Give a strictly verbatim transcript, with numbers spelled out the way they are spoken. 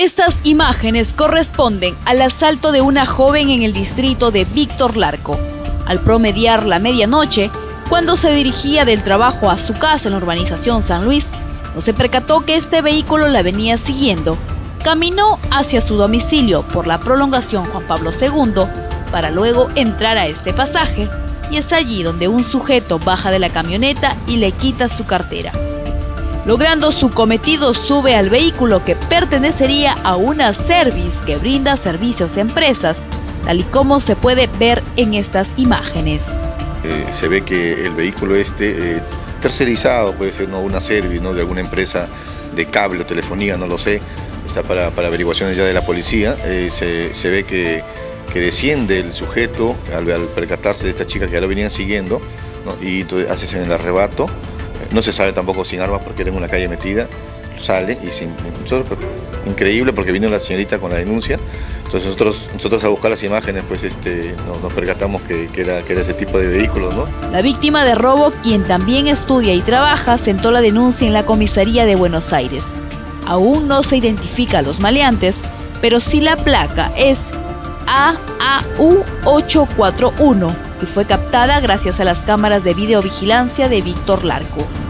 Estas imágenes corresponden al asalto de una joven en el distrito de Víctor Larco. Al promediar la medianoche, cuando se dirigía del trabajo a su casa en la urbanización San Luis, no se percató que este vehículo la venía siguiendo. Caminó hacia su domicilio por la prolongación Juan Pablo segundo para luego entrar a este pasaje, y es allí donde un sujeto baja de la camioneta y le quita su cartera. Logrando su cometido, sube al vehículo que pertenecería a una service que brinda servicios a empresas, tal y como se puede ver en estas imágenes. Eh, se ve que el vehículo este, eh, tercerizado, puede ser, ¿no?, una service, ¿no?, de alguna empresa de cable o telefonía, no lo sé, está para, para averiguaciones ya de la policía. Eh, se, se ve que, que desciende el sujeto al, al percatarse de esta chica que ya lo venían siguiendo, ¿no?, y entonces hace el arrebato. No se sabe tampoco sin armas porque era en una calle metida, sale y sin... Increíble, porque vino la señorita con la denuncia. Entonces nosotros, nosotros al buscar las imágenes, pues este, nos, nos percatamos que, que, era, que era ese tipo de vehículos, ¿no? La víctima de robo, quien también estudia y trabaja, sentó la denuncia en la comisaría de Buenos Aires. Aún no se identifica a los maleantes, pero sí la placa es A A U ocho cuatro uno y fue captada gracias a las cámaras de videovigilancia de Víctor Larco.